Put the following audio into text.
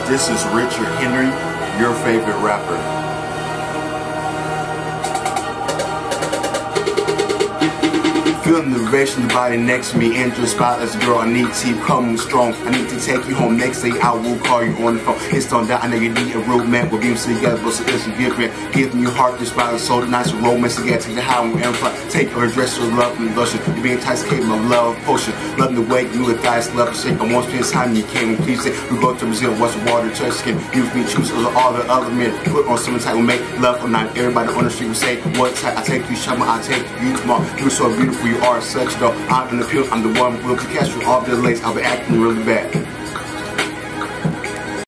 This is Richard Henry, your favorite rapper. Feeling the vibration, the body next to me, enter spotless girl. I need to come strong. I need to take you home next day. I will call you on the phone. It's on that. I know you need a real man. We'll be together, but so it's a gift, man. Give me your heart, this body, so nice and romance. Again, take the high and fly. Take her dress, her love and blushing. You being intoxicated, my love potion. Loving the way you with thighs, love to shake. I want to spend time you came and please say we go to Brazil, watch the water, touch skin. You with me, choose over all the other men. Put on some type, will make love or not. Everybody on the street will say, what type? I take you, Shama, I take you, tomorrow. You're so beautiful, you are such though. I'm in the field, I'm the one who will catch you all the lace. I'll be acting really bad.